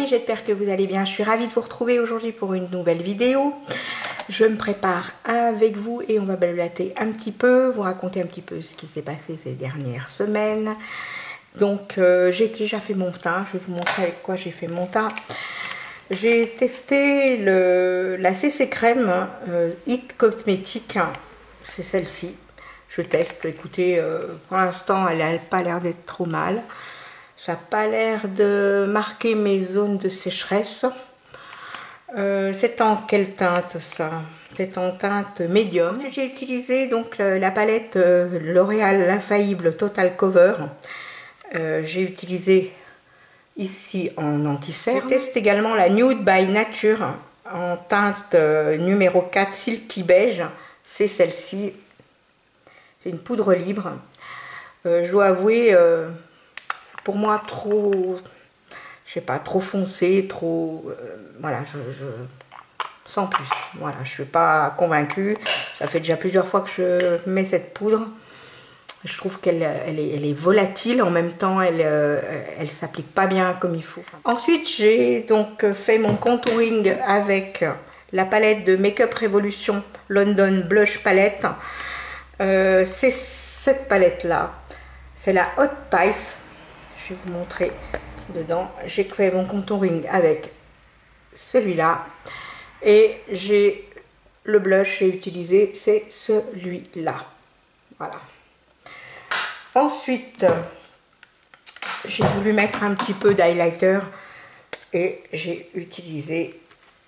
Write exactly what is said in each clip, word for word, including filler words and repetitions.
j'espère que vous allez bien. Je suis ravie de vous retrouver aujourd'hui pour une nouvelle vidéo. Je me prépare avec vous et on va blablater un petit peu, vous raconter un petit peu ce qui s'est passé ces dernières semaines. Donc euh, j'ai déjà fait mon teint, je vais vous montrer avec quoi j'ai fait mon teint. J'ai testé le, la C C crème euh, It Cosmétique, c'est celle-ci. Je teste, écoutez, euh, pour l'instant elle n'a pas l'air d'être trop mal. Ça n'a pas l'air de marquer mes zones de sécheresse. Euh, c'est en quelle teinte ça? C'est en teinte médium. J'ai utilisé donc la, la palette euh, L'Oréal Infaillible Total Cover. Euh, J'ai utilisé ici en anti-cerne. Je teste également la Nude by Nature en teinte euh, numéro quatre Silky Beige. C'est celle-ci. C'est une poudre libre. Euh, je dois avouer, euh, pour moi, trop... je sais pas, trop foncé, trop... Euh, voilà, je, je... sans plus. Voilà, je suis pas convaincue. Ça fait déjà plusieurs fois que je mets cette poudre. Je trouve qu'elle elle est, elle est volatile, en même temps, elle euh, elle s'applique pas bien comme il faut. Ensuite, j'ai donc fait mon contouring avec la palette de Make Up Revolution London Blush Palette. Euh, C'est cette palette-là. C'est la Hot Spice. Je vais vous montrer dedans. J'ai fait mon contouring avec celui-là et j'ai le blush j'ai utilisé, c'est celui-là. Voilà. Ensuite, j'ai voulu mettre un petit peu d'highlighter et j'ai utilisé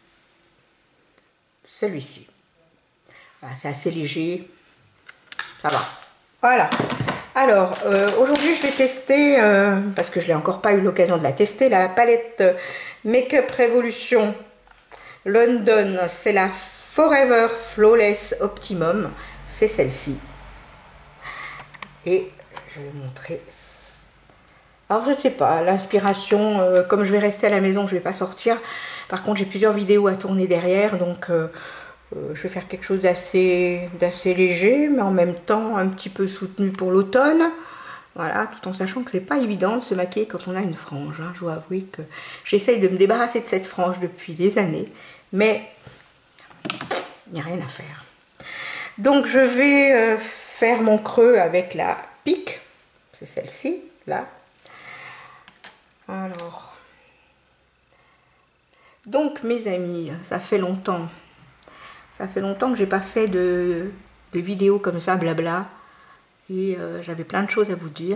celui-ci. Voilà, c'est assez léger, ça va. Voilà. Alors, euh, aujourd'hui, je vais tester, euh, parce que je n'ai encore pas eu l'occasion de la tester, la palette Make Up Revolution London. C'est la Forever Flawless Optimum. C'est celle-ci. Et je vais vous montrer. Alors, je ne sais pas, l'inspiration, euh, comme je vais rester à la maison, je ne vais pas sortir. Par contre, j'ai plusieurs vidéos à tourner derrière, donc... Euh, Euh, je vais faire quelque chose d'assez d'assez léger, mais en même temps un petit peu soutenu pour l'automne. Voilà, tout en sachant que c'est pas évident de se maquiller quand on a une frange. Hein. Je dois avouer que j'essaye de me débarrasser de cette frange depuis des années, mais il n'y a rien à faire. Donc je vais euh, faire mon creux avec la pique, c'est celle-ci, là. Alors, donc mes amis, ça fait longtemps. Ça fait longtemps que j'ai pas fait de, de vidéos comme ça, blabla. Et euh, j'avais plein de choses à vous dire.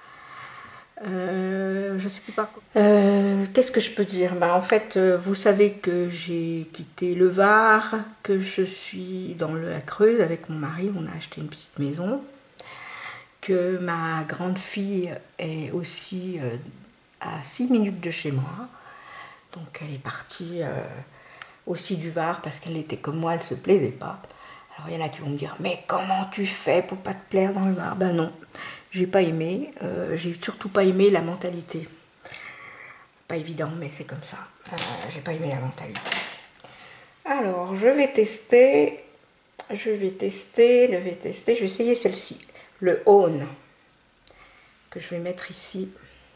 Euh, je sais plus par quoi. Euh, Qu'est-ce que je peux dire? Bah, en fait, euh, vous savez que j'ai quitté le Var, que je suis dans la Creuse avec mon mari. On a acheté une petite maison. Que ma grande fille est aussi euh, à six minutes de chez moi. Donc elle est partie... Euh, aussi du Var, parce qu'elle était comme moi, elle se plaisait pas. Alors il y en a qui vont me dire, mais comment tu fais pour pas te plaire dans le Var? Ben non, j'ai pas aimé, euh, j'ai surtout pas aimé la mentalité. Pas évident, mais c'est comme ça. Euh, j'ai pas aimé la mentalité. Alors je vais tester, je vais tester, je vais tester, je vais essayer celle-ci, le Own, que je vais mettre ici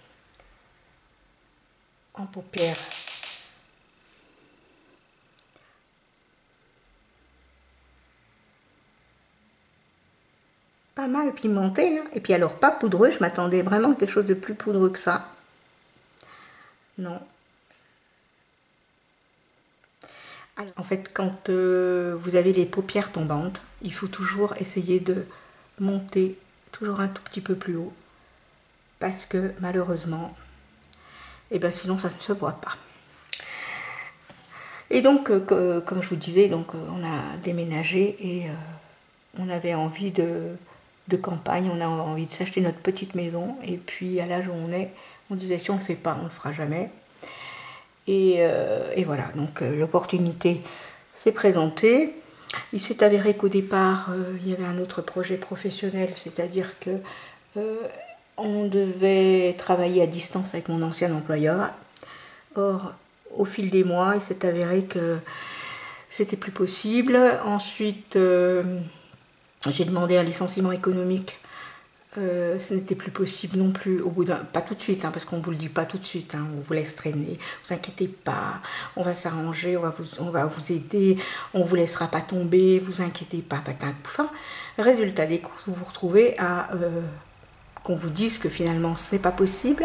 en paupières. Pas mal pimenté, hein. Et puis alors pas poudreux, je m'attendais vraiment à quelque chose de plus poudreux que ça. Non. Alors, en fait, quand euh, vous avez les paupières tombantes, il faut toujours essayer de monter toujours un tout petit peu plus haut. Parce que malheureusement, et ben sinon ça ne se voit pas. Et donc, euh, que, comme je vous disais, donc, euh, on a déménagé et euh, on avait envie de... de campagne, on a envie de s'acheter notre petite maison et puis à l'âge où on est, on disait si on ne le fait pas, on ne le fera jamais. Et, euh, et voilà, donc euh, l'opportunité s'est présentée. Il s'est avéré qu'au départ, euh, il y avait un autre projet professionnel, c'est-à-dire que euh, on devait travailler à distance avec mon ancien employeur. Or, au fil des mois, il s'est avéré que c'était plus possible. Ensuite, euh, j'ai demandé un licenciement économique Euh, ce n'était plus possible non plus au bout d'un... Pas tout de suite, hein, parce qu'on ne vous le dit pas tout de suite, hein, on vous laisse traîner, vous inquiétez pas, on va s'arranger, on va vous, on va vous aider, on vous laissera pas tomber, vous inquiétez pas, patin, enfin, résultat des cours, vous vous retrouvez à... Euh, qu'on vous dise que finalement ce n'est pas possible,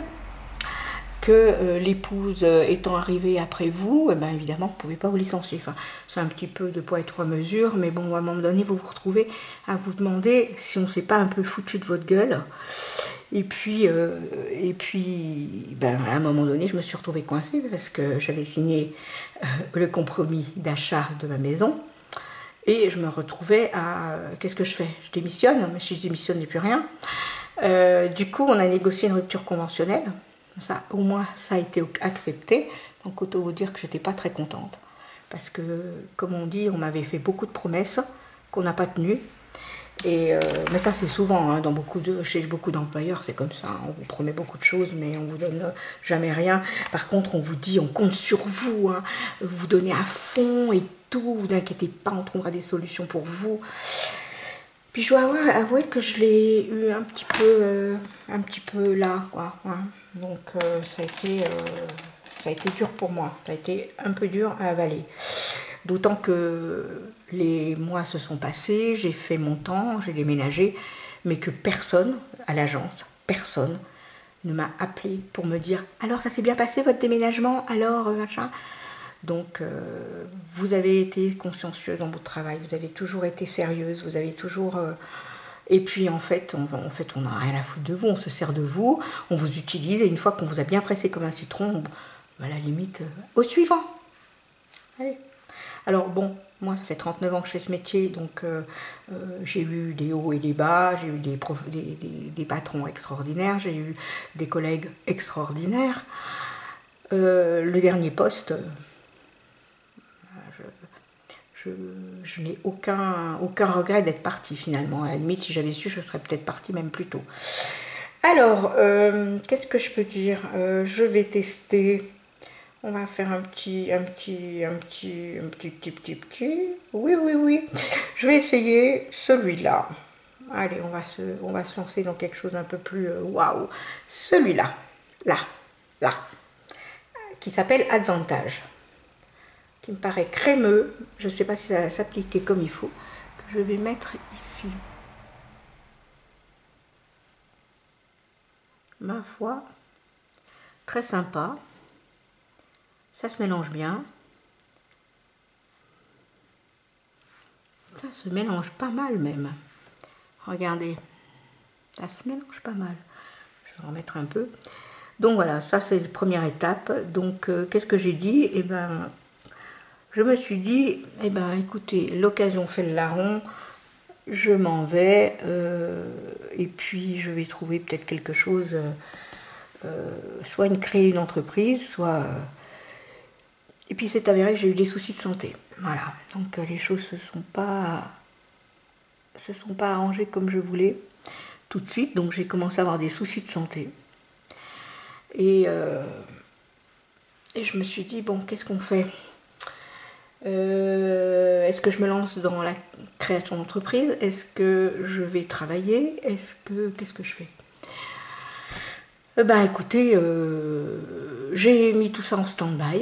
que euh, l'épouse euh, étant arrivée après vous, eh ben, évidemment vous ne pouvez pas vous licencier. Enfin, c'est un petit peu de poids et trois mesures, mais bon, à un moment donné, vous vous retrouvez à vous demander si on ne s'est pas un peu foutu de votre gueule. Et puis, euh, et puis ben, à un moment donné, je me suis retrouvée coincée parce que j'avais signé euh, le compromis d'achat de ma maison. Et je me retrouvais à... Euh, qu'est-ce que je fais? Je démissionne, mais si je démissionne, il n'y a plus rien. Euh, du coup, on a négocié une rupture conventionnelle. Ça, au moins, ça a été accepté. Donc, autant vous dire que j'étais pas très contente. Parce que, comme on dit, on m'avait fait beaucoup de promesses qu'on n'a pas tenues. Et, euh, mais ça, c'est souvent, hein, dans beaucoup de, chez beaucoup d'employeurs, c'est comme ça. On vous promet beaucoup de choses, mais on vous donne jamais rien. Par contre, on vous dit, on compte sur vous. Hein, vous donnez à fond et tout. Vous inquiétez pas, on trouvera des solutions pour vous. Puis je dois avoir, avouer que je l'ai eu un petit peu, euh, un petit peu là, quoi. Hein. Donc euh, ça a été, euh, ça a été dur pour moi. Ça a été un peu dur à avaler. D'autant que les mois se sont passés, j'ai fait mon temps, j'ai déménagé, mais que personne à l'agence, personne ne m'a appelé pour me dire « Alors ça s'est bien passé votre déménagement, alors machin ?» Donc, euh, vous avez été consciencieuse dans votre travail, vous avez toujours été sérieuse, vous avez toujours... Euh, et puis, en fait, on en fait, on n'a rien à foutre de vous, on se sert de vous, on vous utilise, et une fois qu'on vous a bien pressé comme un citron, on, à la limite, euh, au suivant. Allez. Alors, bon, moi, ça fait trente-neuf ans que je fais ce métier, donc euh, euh, j'ai eu des hauts et des bas, j'ai eu des, prof, des, des, des patrons extraordinaires, j'ai eu des collègues extraordinaires. Euh, le dernier poste... Je, je n'ai aucun, aucun regret d'être partie finalement. À la limite, si j'avais su, je serais peut-être partie même plus tôt. Alors, euh, qu'est-ce que je peux dire? euh, Je vais tester. On va faire un petit, un petit, un petit, un petit, petit, petit, petit. Oui, oui, oui. Je vais essayer celui-là. Allez, on va se, on va se lancer dans quelque chose un peu plus waouh. Wow. Celui-là, là, là, qui s'appelle Advantage. Qui me paraît crémeux, je ne sais pas si ça va s'appliquer comme il faut, que je vais mettre ici. Ma foi, très sympa, ça se mélange bien, ça se mélange pas mal même, regardez, ça se mélange pas mal, je vais en mettre un peu. Donc voilà, ça c'est la première étape, donc euh, qu'est-ce que j'ai dit? Eh ben, je me suis dit, eh ben, écoutez, l'occasion fait le larron, je m'en vais, euh, et puis je vais trouver peut-être quelque chose, euh, euh, soit une, créer une entreprise, soit... Euh, et puis c'est avéré que j'ai eu des soucis de santé. Voilà, donc euh, les choses se sont pas, se sont pas arrangées comme je voulais tout de suite, donc j'ai commencé à avoir des soucis de santé. Et, euh, et je me suis dit, bon, qu'est-ce qu'on fait? Euh, est-ce que je me lance dans la création d'entreprise? Est-ce que je vais travailler? Est-ce que qu'est-ce que je fais? euh, Bah écoutez, euh, j'ai mis tout ça en stand-by.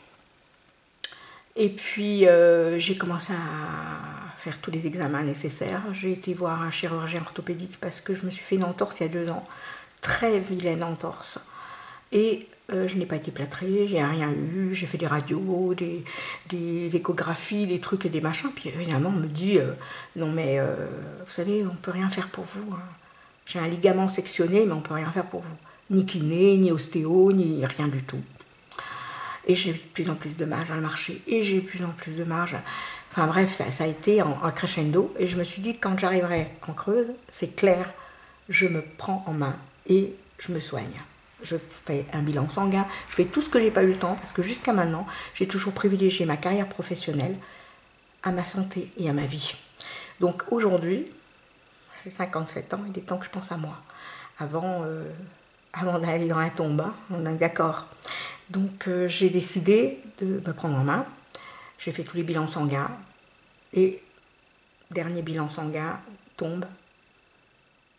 Et puis euh, j'ai commencé à faire tous les examens nécessaires. J'ai été voir un chirurgien orthopédique parce que je me suis fait une entorse il y a deux ans. Très vilaine entorse. Et euh, je n'ai pas été plâtrée, j'ai rien eu, j'ai fait des radios, des, des échographies, des trucs et des machins. Puis évidemment, on me dit, euh, non mais, euh, vous savez, on ne peut rien faire pour vous. Hein. J'ai un ligament sectionné, mais on ne peut rien faire pour vous. Ni kiné, ni ostéo, ni rien du tout. Et j'ai de plus en plus de marge à le marché, et j'ai de plus en plus de marge. Enfin bref, ça, ça a été en, en crescendo. Et je me suis dit, quand j'arriverai en Creuse, c'est clair, je me prends en main et je me soigne. Je fais un bilan sanguin, je fais tout ce que j'ai pas eu le temps, parce que jusqu'à maintenant, j'ai toujours privilégié ma carrière professionnelle à ma santé et à ma vie. Donc aujourd'hui, j'ai cinquante-sept ans, il est temps que je pense à moi. Avant, euh, avant d'aller dans la tombe, hein, on est d'accord. Donc euh, j'ai décidé de me prendre en main. J'ai fait tous les bilans sanguins. Et dernier bilan sanguin tombe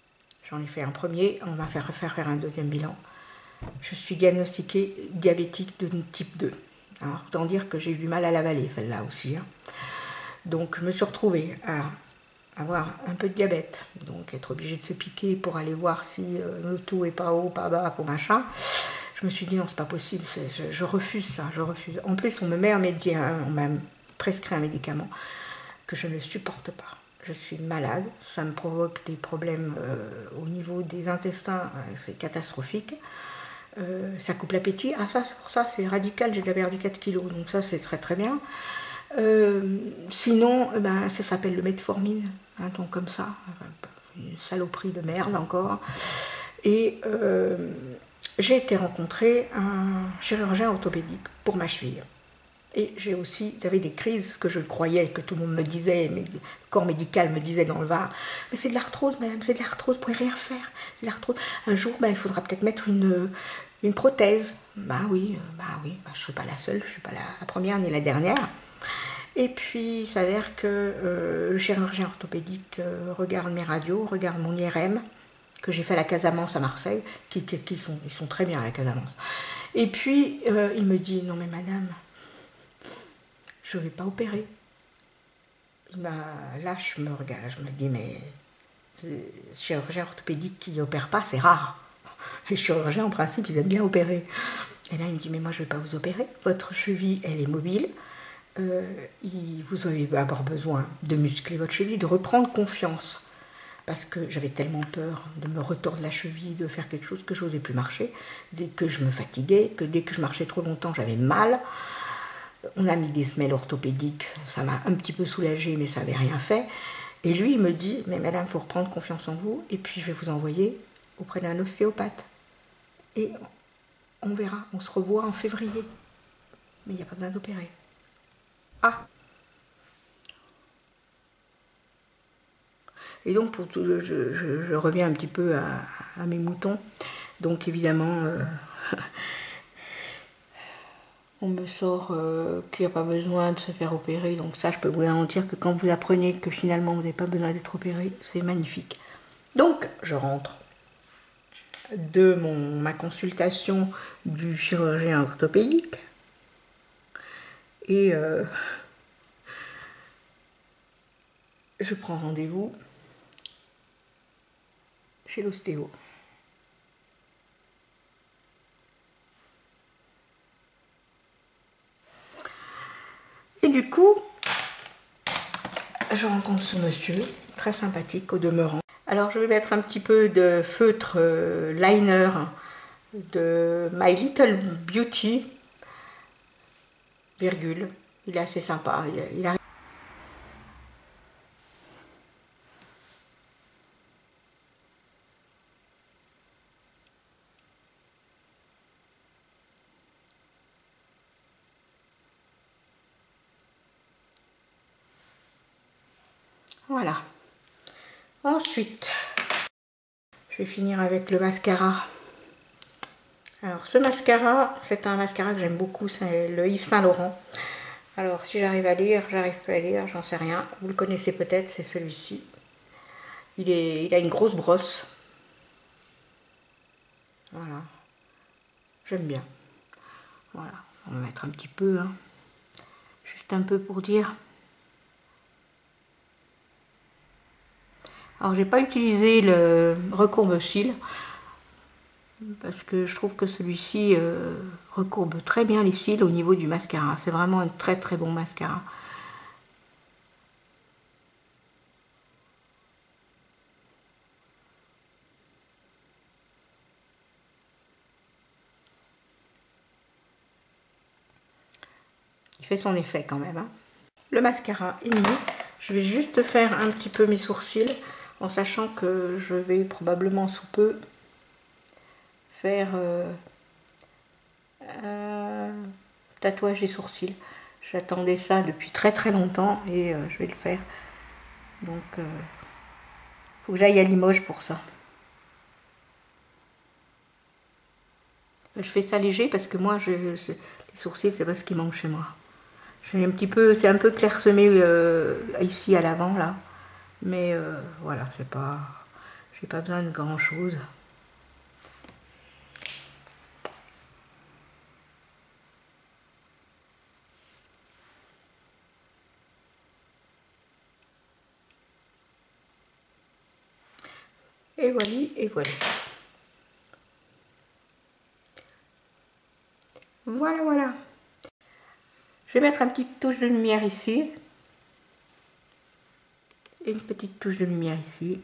J'en ai fait un premier, on va faire faire faire un deuxième bilan. Je suis diagnostiquée diabétique de type deux. Alors, autant dire que j'ai eu du mal à l'avaler, celle-là aussi. Hein. Donc, je me suis retrouvée à avoir un peu de diabète. Donc, être obligée de se piquer pour aller voir si euh, le taux est pas haut, pas bas, pour machin. Je me suis dit, non, c'est pas possible, je, je refuse ça, je refuse. En plus, on me met un médicament, on m'a prescrit un médicament que je ne supporte pas. Je suis malade, ça me provoque des problèmes euh, au niveau des intestins, c'est catastrophique. Euh, ça coupe l'appétit. Ah ça, c'est pour ça, c'est radical, j'ai déjà perdu quatre kilos, donc ça c'est très très bien. Euh, sinon, ben, ça s'appelle le metformine, un ton comme ça, une saloperie de merde encore. Et euh, j'ai été rencontrer un chirurgien orthopédique pour ma cheville. Et j'ai aussi, j'avais des crises que je croyais, que tout le monde me disait, mais le corps médical me disait dans le Var, mais c'est de l'arthrose, madame, c'est de l'arthrose, vous ne pouvez rien faire, c'est de l'arthrose. Un jour, ben, il faudra peut-être mettre une, une prothèse. Bah oui, bah oui, bah, je ne suis pas la seule, je ne suis pas la première ni la dernière. Et puis, il s'avère que euh, le chirurgien orthopédique euh, regarde mes radios, regarde mon I R M, que j'ai fait à la Casamance à Marseille, qui, qui, qui sont, ils sont très bien à la Casamance. Et puis, euh, il me dit, non mais madame, je ne vais pas opérer. Bah, là, je me regarde, je me dis, mais les chirurgiens orthopédiques qui n'opèrent pas, c'est rare. Les chirurgiens, en principe, ils aiment bien opérer. Et là, il me dit, mais moi, je ne vais pas vous opérer. Votre cheville, elle est mobile. Euh, il, vous allez avoir besoin de muscler votre cheville, de reprendre confiance. Parce que j'avais tellement peur de me retordre la cheville, de faire quelque chose que je n'osais plus marcher. Dès que je me fatiguais, que dès que je marchais trop longtemps, j'avais mal. On a mis des semelles orthopédiques, ça m'a un petit peu soulagée, mais ça n'avait rien fait. Et lui, il me dit, mais madame, il faut reprendre confiance en vous, et puis je vais vous envoyer auprès d'un ostéopathe. Et on verra, on se revoit en février. Mais il n'y a pas besoin d'opérer. Ah! Et donc, pour tout, je, je, je reviens un petit peu à, à mes moutons. Donc, évidemment... Euh, on me sort euh, qu'il n'y a pas besoin de se faire opérer. Donc ça, je peux vous garantir que quand vous apprenez que finalement, vous n'avez pas besoin d'être opéré, c'est magnifique. Donc, je rentre de mon, ma consultation du chirurgien orthopédique. Et euh, je prends rendez-vous chez l'ostéo. Et du coup, je rencontre ce monsieur, très sympathique au demeurant. Alors je vais mettre un petit peu de feutre euh, liner de My Little Beauty, virgule. Il est assez sympa. Il, il arrive. Voilà. Ensuite, je vais finir avec le mascara. Alors, ce mascara, c'est un mascara que j'aime beaucoup, c'est le Yves Saint Laurent. Alors, si j'arrive à lire, j'arrive pas à lire, j'en sais rien. Vous le connaissez peut-être, c'est celui-ci. Il, est, il a une grosse brosse. Voilà. J'aime bien. Voilà. On va mettre un petit peu, hein. Juste un peu pour dire. Alors, j'ai pas utilisé le recourbe-cils parce que je trouve que celui-ci euh, recourbe très bien les cils au niveau du mascara. C'est vraiment un très très bon mascara. Il fait son effet quand même, hein. Le mascara est mis. Je vais juste faire un petit peu mes sourcils en sachant que je vais probablement sous peu faire euh, un tatouage des sourcils. J'attendais ça depuis très très longtemps et euh, je vais le faire. Donc, il euh, faut que j'aille à Limoges pour ça. Je fais ça léger parce que moi, je, les sourcils, c'est pas ce qui manque chez moi. J'ai un petit peu, c'est un peu clairsemé euh, ici à l'avant là, mais euh, voilà, c'est pas, j'ai pas besoin de grand chose. Et voilà, et voilà. Voilà, voilà. Je vais mettre une petite touche de lumière ici. Et une petite touche de lumière ici.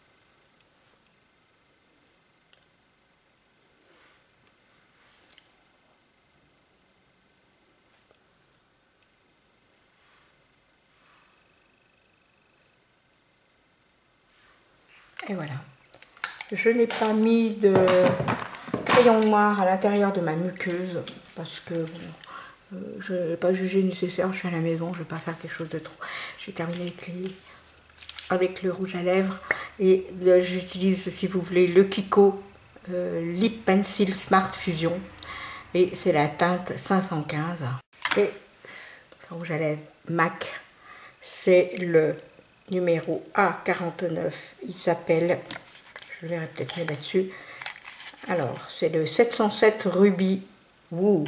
Et voilà. Je n'ai pas mis de crayon noir à l'intérieur de ma muqueuse parce que bon, euh, je n'ai pas jugé nécessaire, je suis à la maison, je ne vais pas faire quelque chose de trop. J'ai terminé avec, les, avec le rouge à lèvres et euh, j'utilise, si vous voulez, le Kiko euh, Lip Pencil Smart Fusion et c'est la teinte cinq cent quinze. Et le rouge à lèvres MAC, c'est le numéro A quarante-neuf, il s'appelle, je le verrai peut-être mettre là-dessus, alors c'est le sept cent sept Ruby Woo.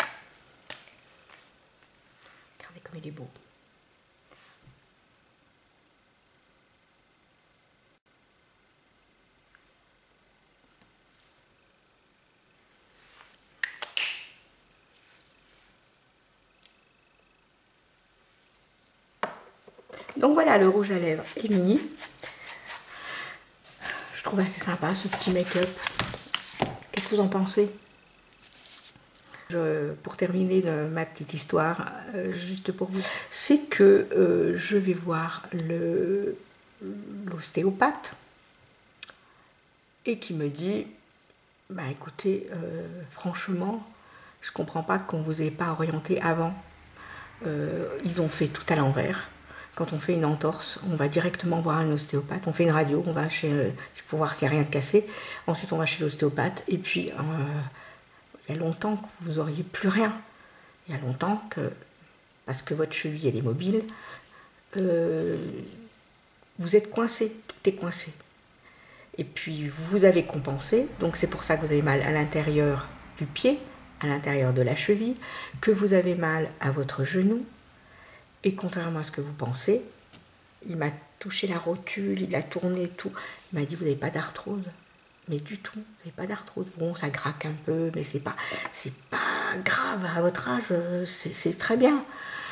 Regardez comme il est beau. Donc voilà, le rouge à lèvres est mis. Je trouve assez sympa ce petit make-up. Qu'est-ce que vous en pensez? Je, pour terminer de ma petite histoire, euh, juste pour vous, c'est que euh, je vais voir le l'ostéopathe et qui me dit, bah écoutez, euh, franchement, je comprends pas qu'on vous ait pas orienté avant. Euh, ils ont fait tout à l'envers. Quand on fait une entorse, on va directement voir un ostéopathe. On fait une radio, on va chez, euh, pour voir s'il n'y a rien de cassé. Ensuite, on va chez l'ostéopathe. Et puis, euh, il y a longtemps que vous n'auriez plus rien. Il y a longtemps que, parce que votre cheville elle est mobile, euh, vous êtes coincé, tout est coincé. Et puis, vous avez compensé. Donc, c'est pour ça que vous avez mal à l'intérieur du pied, à l'intérieur de la cheville, que vous avez mal à votre genou. Et contrairement à ce que vous pensez, il m'a touché la rotule, il a tourné tout. Il m'a dit, vous n'avez pas d'arthrose. Mais du tout, vous n'avez pas d'arthrose. Bon, ça craque un peu, mais c'est pas, c'est pas grave. À votre âge, c'est très bien.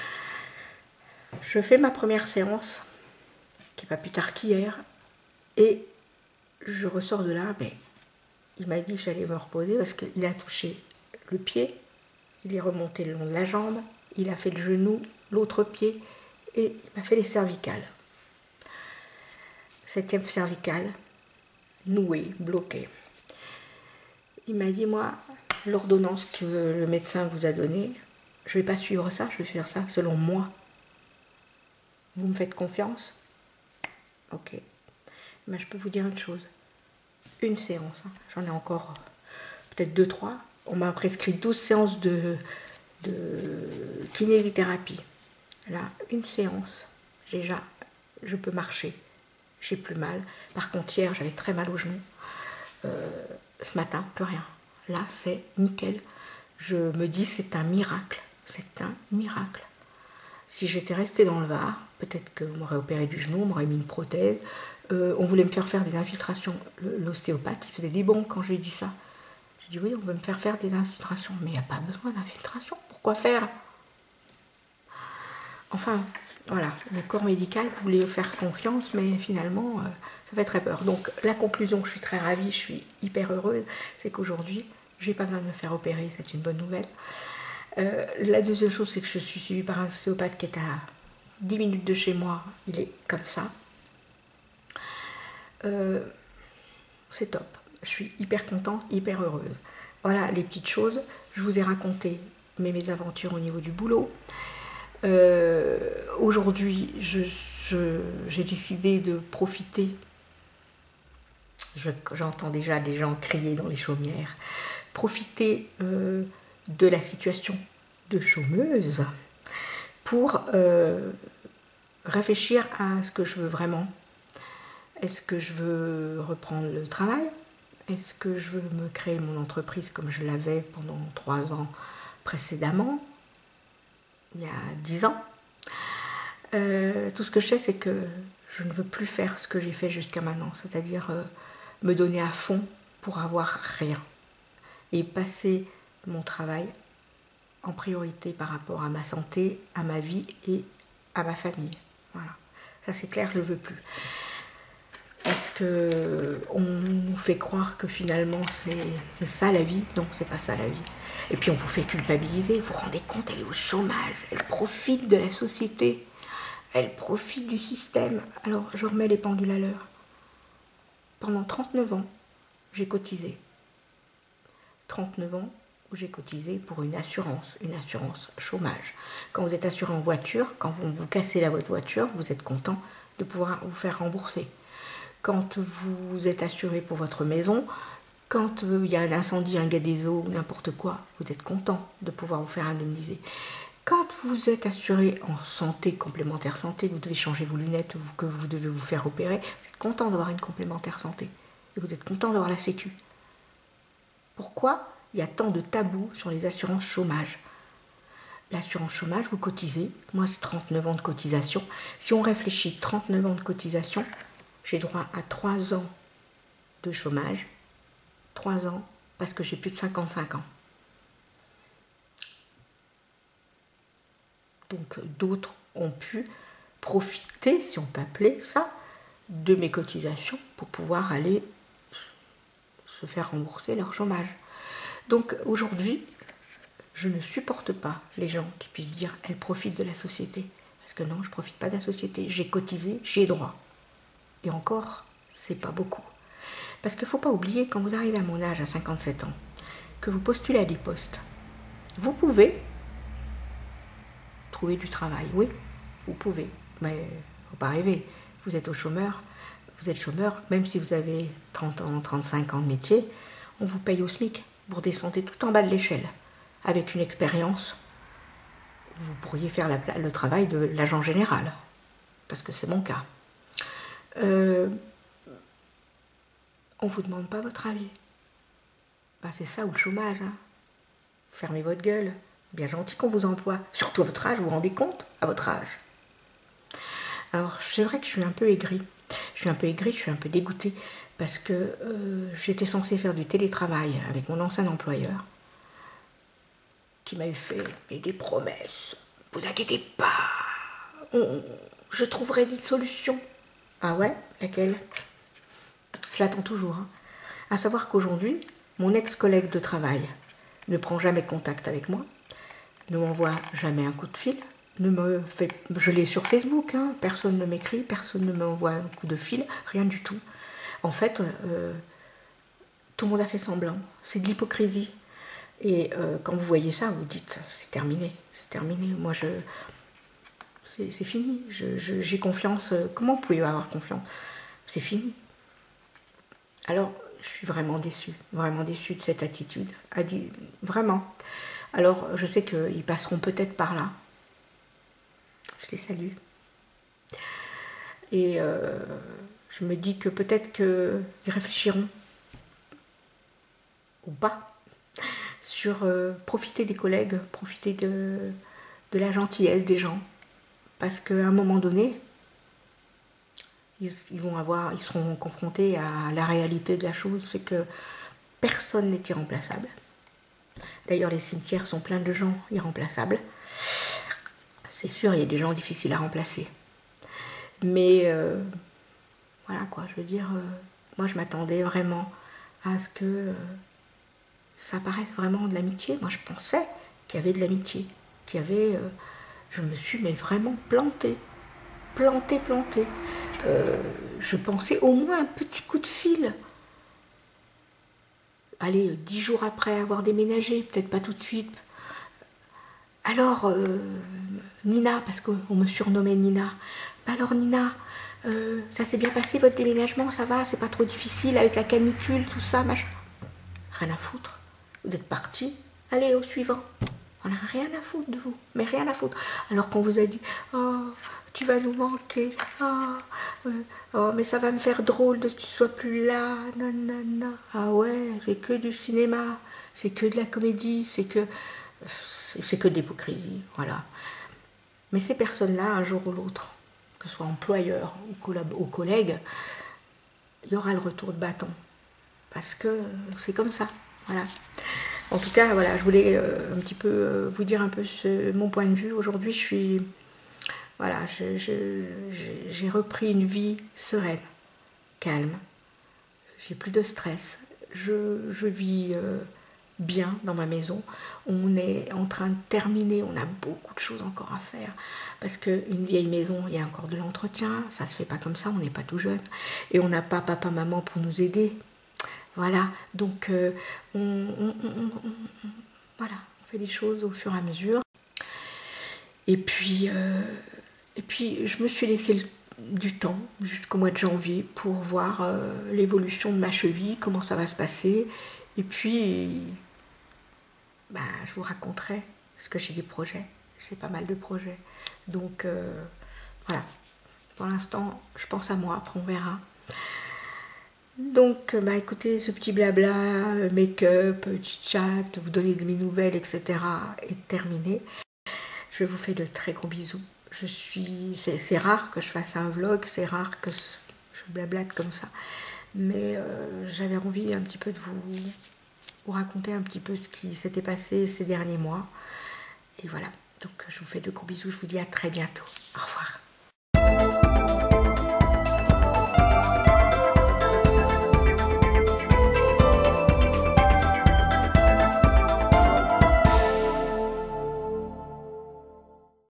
Je fais ma première séance, qui n'est pas plus tard qu'hier, et je ressors de là, mais il m'a dit que j'allais me reposer parce qu'il a touché le pied, il est remonté le long de la jambe, il a fait le genou, l'autre pied, et il m'a fait les cervicales. Septième cervicale, nouée, bloquée. Il m'a dit, moi, l'ordonnance que le médecin vous a donnée, je ne vais pas suivre ça, je vais faire ça selon moi. Vous me faites confiance? Ok. Mais je peux vous dire une chose. Une séance, hein. J'en ai encore peut-être deux, trois. On m'a prescrit douze séances de, de kinésithérapie. Là, une séance, déjà, je peux marcher. J'ai plus mal. Par contre, hier, j'avais très mal au genou. Euh, ce matin, plus rien. Là, c'est nickel. Je me dis, c'est un miracle. C'est un miracle. Si j'étais restée dans le Var, peut-être qu'on m'aurait opéré du genou, on m'aurait mis une prothèse. Euh, on voulait me faire faire des infiltrations. L'ostéopathe, il faisait des bons quand je lui ai dit ça. J'ai dit, oui, on veut me faire faire des infiltrations. Mais il n'y a pas besoin d'infiltration. Pourquoi faire? Enfin, voilà, le corps médical voulait faire confiance, mais finalement, euh, ça fait très peur. Donc, la conclusion, je suis très ravie, je suis hyper heureuse, c'est qu'aujourd'hui, j'ai pas besoin de me faire opérer, c'est une bonne nouvelle. Euh, la deuxième chose, c'est que je suis suivie par un ostéopathe qui est à dix minutes de chez moi, il est comme ça. Euh, c'est top, je suis hyper contente, hyper heureuse. Voilà les petites choses, je vous ai raconté mes mésaventures au niveau du boulot. Euh, Aujourd'hui, j'ai je, je, décidé de profiter. J'entends je, déjà les gens crier dans les chaumières. Profiter euh, de la situation de chômeuse pour euh, réfléchir à ce que je veux vraiment. Est-ce que je veux reprendre le travail? Est-ce que je veux me créer mon entreprise comme je l'avais pendant trois ans précédemment, il y a dix ans? euh, Tout ce que je sais, c'est que je ne veux plus faire ce que j'ai fait jusqu'à maintenant, c'est-à-dire euh, me donner à fond pour avoir rien et passer mon travail en priorité par rapport à ma santé, à ma vie et à ma famille. Voilà, ça c'est clair, je ne veux plus. Parce qu'on nous fait croire que finalement c'est ça la vie. Non, c'est pas ça la vie. Et puis on vous fait culpabiliser, vous vous rendez compte, elle est au chômage, elle profite de la société, elle profite du système. Alors je remets les pendules à l'heure. Pendant trente-neuf ans, j'ai cotisé. trente-neuf ans où j'ai cotisé pour une assurance, une assurance chômage. Quand vous êtes assuré en voiture, quand vous vous cassez la votre voiture, vous êtes content de pouvoir vous faire rembourser. Quand vous êtes assuré pour votre maison, quand il y a un incendie, un gars des eaux, n'importe quoi, vous êtes content de pouvoir vous faire indemniser. Quand vous êtes assuré en santé, complémentaire santé, que vous devez changer vos lunettes, que vous devez vous faire opérer, vous êtes content d'avoir une complémentaire santé. Et vous êtes content d'avoir la sécu. Pourquoi il y a tant de tabous sur les assurances chômage? L'assurance chômage, vous cotisez. Moi, c'est trente-neuf ans de cotisation. Si on réfléchit, trente-neuf ans de cotisation, j'ai droit à trois ans de chômage. trois ans, parce que j'ai plus de cinquante-cinq ans. Donc d'autres ont pu profiter, si on peut appeler ça, de mes cotisations pour pouvoir aller se faire rembourser leur chômage. Donc aujourd'hui, je ne supporte pas les gens qui puissent dire « elle profite de la société ». Parce que non, je ne profite pas de la société. J'ai cotisé, j'ai droit. Et encore, c'est pas beaucoup. Parce qu'il ne faut pas oublier, quand vous arrivez à mon âge, à cinquante-sept ans, que vous postulez à des postes, vous pouvez trouver du travail, oui, vous pouvez, mais il ne faut pas rêver. Vous êtes au chômeur, vous êtes chômeur, même si vous avez trente ans, trente-cinq ans de métier, on vous paye au SMIC. Vous redescendez tout en bas de l'échelle. Avec une expérience, vous pourriez faire la, le travail de l'agent général, parce que c'est mon cas. Euh, on ne vous demande pas votre avis. Ben, c'est ça ou le chômage. Hein. Fermez votre gueule. Bien gentil qu'on vous emploie. Surtout à votre âge, vous vous rendez compte? À votre âge. Alors, c'est vrai que je suis un peu aigrie. Je suis un peu aigrie, je suis un peu dégoûtée. Parce que euh, j'étais censée faire du télétravail avec mon ancien employeur. Qui m'avait fait mais des promesses. Vous inquiétez pas. On, je trouverai des solutions. Ah ouais? Laquelle? Je l'attends toujours. Hein. À savoir qu'aujourd'hui, mon ex-collègue de travail ne prend jamais contact avec moi, ne m'envoie jamais un coup de fil, ne me fait, je l'ai sur Facebook, hein, personne ne m'écrit, personne ne m'envoie un coup de fil, rien du tout. En fait, euh, tout le monde a fait semblant. C'est de l'hypocrisie. Et euh, quand vous voyez ça, vous dites, c'est terminé, c'est terminé. Moi, je, c'est fini. Je, je, j'ai confiance. Comment vous pouvez avoir confiance? C'est fini. Alors, je suis vraiment déçue, vraiment déçue de cette attitude. Vraiment. Alors, je sais qu'ils passeront peut-être par là. Je les salue. Et euh, je me dis que peut-être qu'ils réfléchiront, ou pas, sur euh, profiter des collègues, profiter de, de la gentillesse des gens. Parce qu'à un moment donné, ils, ils, vont avoir, ils seront confrontés à la réalité de la chose, c'est que personne n'est irremplaçable. D'ailleurs, les cimetières sont pleins de gens irremplaçables. C'est sûr, il y a des gens difficiles à remplacer. Mais euh, voilà quoi, je veux dire, euh, moi je m'attendais vraiment à ce que euh, ça paraisse vraiment de l'amitié. Moi je pensais qu'il y avait de l'amitié, qu'il y avait... Euh, je me suis mais vraiment plantée, plantée, plantée. Euh, je pensais au moins un petit coup de fil. Allez, dix jours après avoir déménagé, peut-être pas tout de suite. Alors, euh, Nina, parce qu'on me surnommait Nina. Alors Nina, euh, ça s'est bien passé votre déménagement, ça va, c'est pas trop difficile avec la canicule, tout ça, machin. Rien à foutre. Vous êtes parti, allez au suivant. On n'a rien à foutre de vous, mais rien à foutre. Alors qu'on vous a dit, oh, tu vas nous manquer, oh, euh, oh, mais ça va me faire drôle de que tu sois plus là, non, non, non. Ah ouais, c'est que du cinéma, c'est que de la comédie, c'est que, c'est que de l'hypocrisie, voilà. Mais ces personnes-là, un jour ou l'autre, que ce soit employeur ou, ou collègue, il y aura le retour de bâton. Parce que c'est comme ça, voilà. En tout cas, voilà, je voulais euh, un petit peu euh, vous dire un peu ce, mon point de vue. Aujourd'hui, je suis, voilà, je, je, j'ai repris une vie sereine, calme. J'ai plus de stress. Je, je vis euh, bien dans ma maison. On est en train de terminer. On a beaucoup de choses encore à faire. Parce qu'une vieille maison, il y a encore de l'entretien. Ça se fait pas comme ça, on n'est pas tout jeune. Et on n'a pas papa, maman pour nous aider. Voilà, donc euh, on, on, on, on, on, voilà, on fait les choses au fur et à mesure. Et puis, euh, et puis je me suis laissé le, du temps jusqu'au mois de janvier pour voir euh, l'évolution de ma cheville, comment ça va se passer. Et puis, bah, je vous raconterai, parce que j'ai des projets, j'ai pas mal de projets. Donc euh, voilà, pour l'instant, je pense à moi, après on verra. Donc, bah écoutez, ce petit blabla, make-up, chat, vous donner de mes nouvelles, et cetera est terminé. Je vous fais de très gros bisous. Je suis, c'est rare que je fasse un vlog, c'est rare que je blablate comme ça. Mais euh, j'avais envie un petit peu de vous, vous raconter un petit peu ce qui s'était passé ces derniers mois. Et voilà, donc je vous fais de gros bisous, je vous dis à très bientôt.